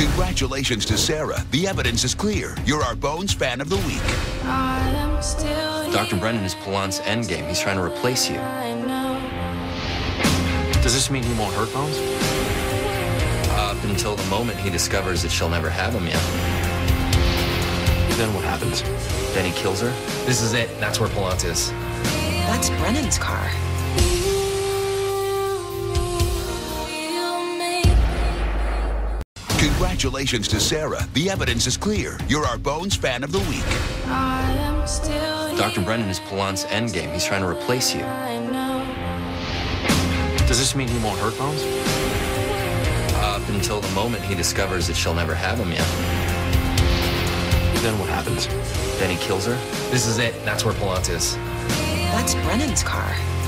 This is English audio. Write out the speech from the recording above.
Congratulations to Sarah. The evidence is clear. You're our Bones Fan of the Week. Dr. Brennan is Pallant's endgame. He's trying to replace you. Does this mean he won't hurt Bones? Up until the moment he discovers that she'll never have him yet. Then what happens? Then he kills her? This is it. That's where Pallant is. That's Brennan's car. Congratulations to Sarah. The evidence is clear. You're our Bones Fan of the Week. Dr. Brennan is Pallant's endgame. He's trying to replace you. Does this mean he won't hurt Bones? Up until the moment he discovers that she'll never have him yet. Then what happens? Then he kills her? This is it. That's where Pallant is. That's Brennan's car.